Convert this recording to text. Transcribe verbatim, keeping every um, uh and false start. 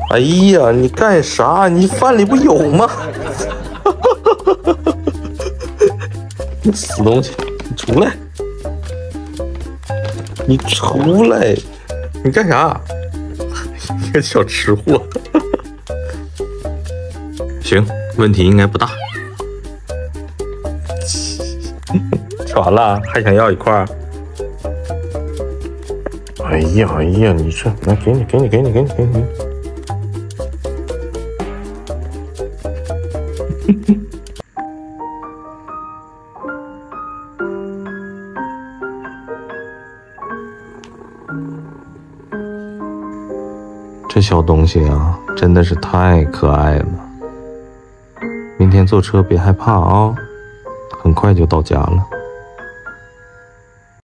哎呀，你干啥？你饭里不有吗？你死东西，你出来！你出来！你干啥？你个小吃货！行，问题应该不大。吃完了还想要一块？哎呀哎呀，你这来给你给你给你给你给你。这小东西啊，真的是太可爱了。明天坐车别害怕啊，很快就到家了。